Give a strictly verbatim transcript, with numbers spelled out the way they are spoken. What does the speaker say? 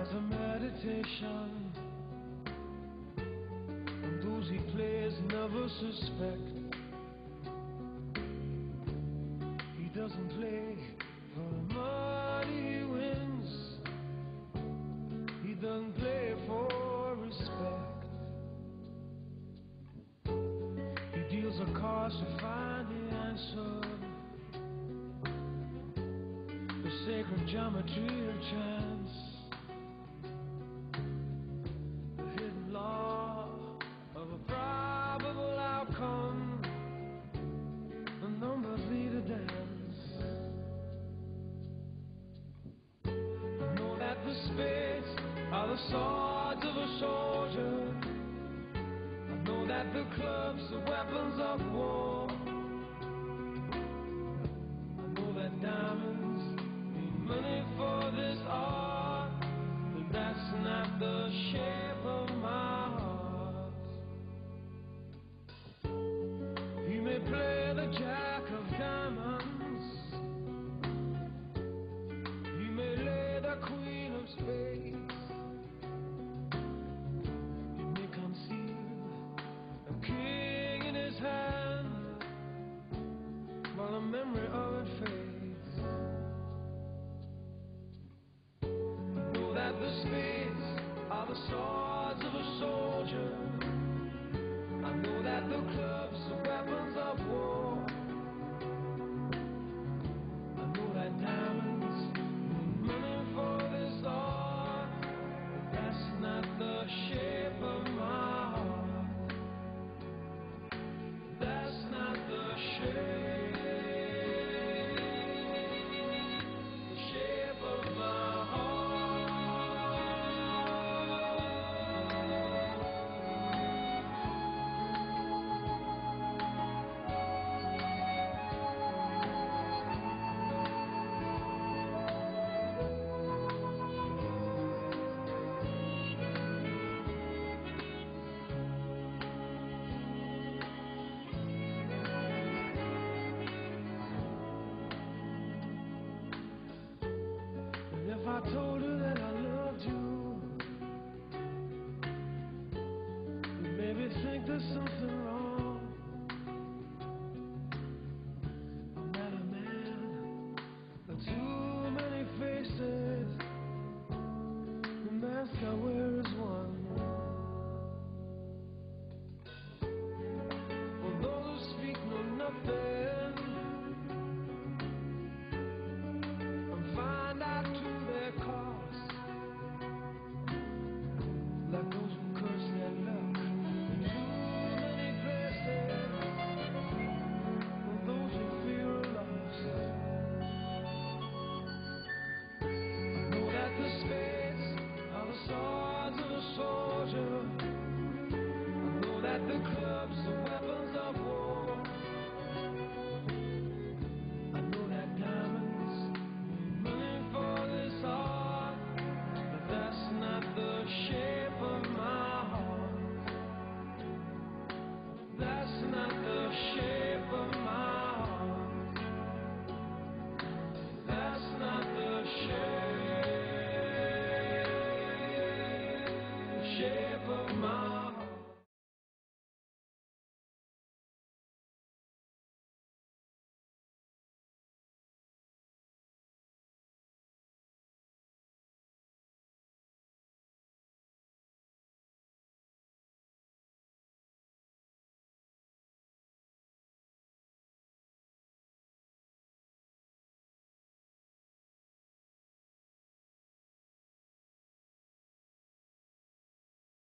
as a meditation, and those he plays never suspect. He doesn't play for the money he wins, he doesn't play for respect. He deals a cards to find the answer, the sacred geometry of chance, the hidden law of a probable outcome. The numbers lead a dance. I know that the spades are the swords of a soldier. I know that the clubs are weapons of war. I know that diamonds need money for this art, but that's not the shape of my heart. He may play the jack of diamonds, he may lay the queen of spades, he may conceive a king in his hand while the memory of it fades. Know that the spades are the swords of a soldier. I know that the clubs are weapons of war. I know that diamonds need money for this art, but that's not the shape of my heart. That's not the shape, the shape of my heart. If I told you that I loved you, you'd maybe think there's something wrong. I'm not a man with too many faces, the mask I wear is one. For those who speak know nothing and find out to their cost, like those who curse their luck in too many places, or those who fear are lost. I know that the spades are the swords of a soldier. I know that the clubs are weapons of war. I know that diamonds need money for this art, but that's not the shape of my heart. That's not the shape.